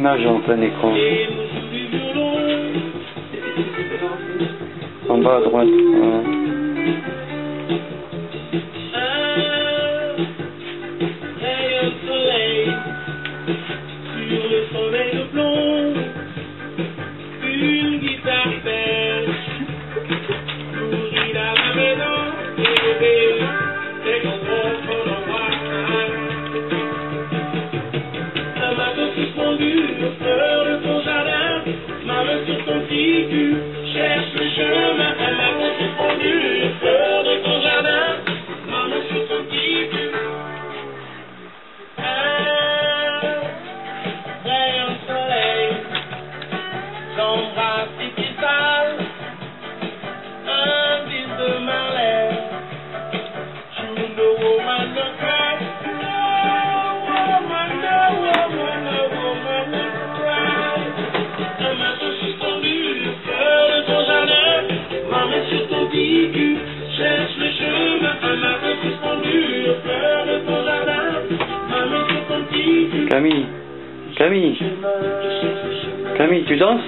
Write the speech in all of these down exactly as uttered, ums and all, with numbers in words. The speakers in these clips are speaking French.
l'image en plein écran. En bas à droite. Voilà. Sur le soleil de plomb, une guitare pêche, nourrit à la maison, et des gros phonographes. Un matin suspendu, au cœur de ton jardin, ma main sur ton petit cul, cherche le chemin. Un matin suspendu, au cœur de ton jardin, ma main sur ton petit cul. J'embrasse tes pieds sales, un bis de Marley. You know woman no cry, no woman, no woman, no woman no cry. Un matin suspendu, au cœur de ton jardin, ma main sur ton petit cul, cherche le chemin. Un matin suspendu, au cœur de ton jardin, ma main sur ton petit cul. Camille, Camille, Camille, tu danses?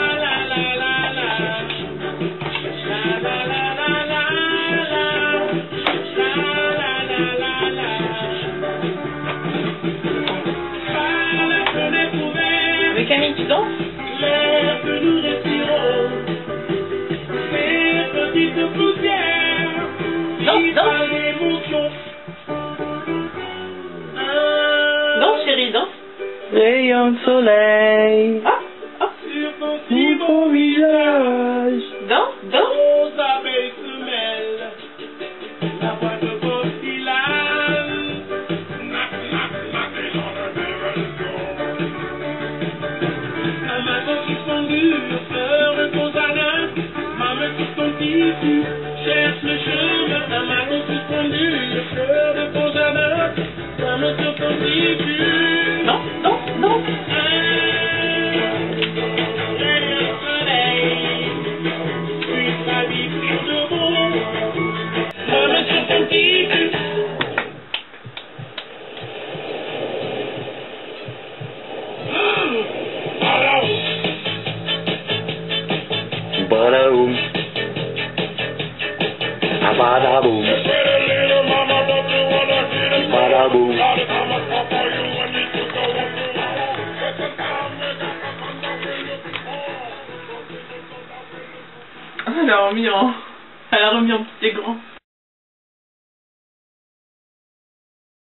Mais Camille, tu danses? L'air que nous respirons, ces petites poussières, Danse, danse. l'émotion. Danse, chérie, danse. Rayon de soleil Ah, ah. Sur ton si sur beau ton visage. Danse, danse. aux abeilles se mêlent, la voix de Bob Dylan. Knock, knock, knocking on the devil's door. Un matin suspendu, au cœur de ton jardin, ma main sur ton petit cou, cherche le chemin. Un matin suspendu, au cœur de ton jardin, ma main sur ton petit cul. Danse, danse, danse. Badaboum. Ah, badaboum. Badaboum. Elle a remis en... Elle a remis en petit écran.